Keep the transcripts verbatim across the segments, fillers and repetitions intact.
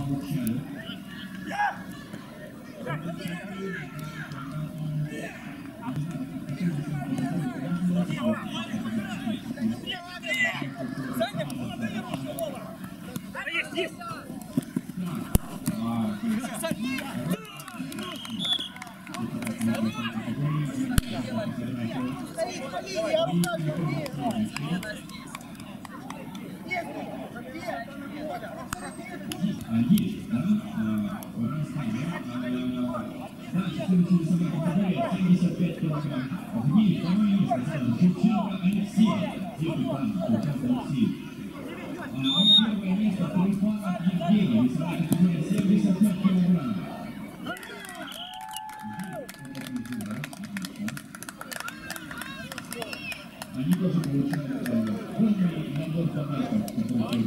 Они тоже получают полный набор подарков, который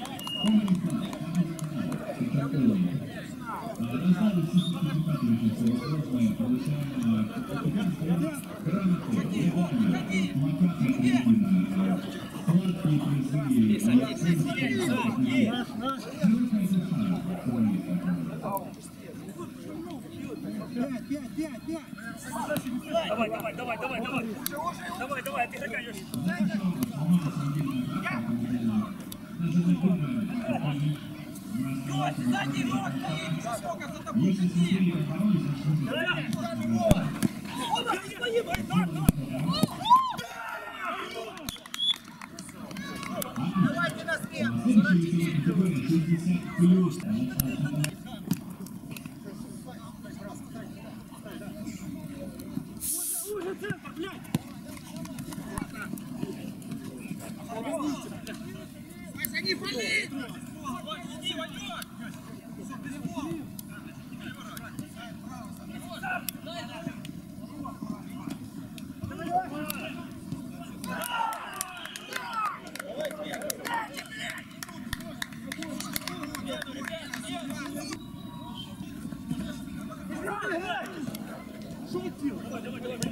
раздали все сертификаты очень всевозможные, получаем грамоты, плакаты, сладкие призы. Давай, давай, давай, давай, давай. Давай, давай, ты загонишь. Сзади, вот, сколько за тобой людей. Давайте на спину. Уже центр, блядь! Вася, не пали! Иди, Ванек! Шутил! Давай, давай, давай!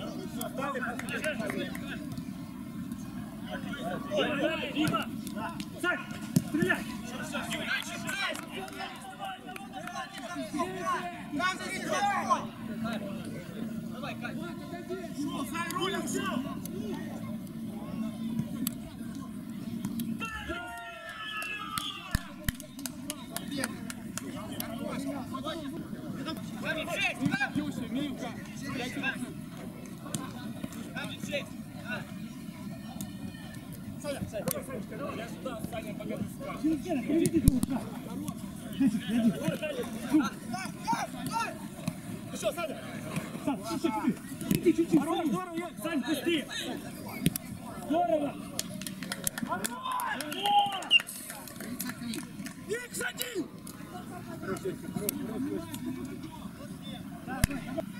Давай, Дима! Сань, стреляй! Давай, Кать! Шел, Сань, рулем, шел! Камень, шесть! Милка! Камень, шесть! Саня, Саня, давай, я сюда, Саня, покажу. Ну что, Саня? Иди, чуть-чуть. Здорово, Сань, пусти. Здорово. Икс один!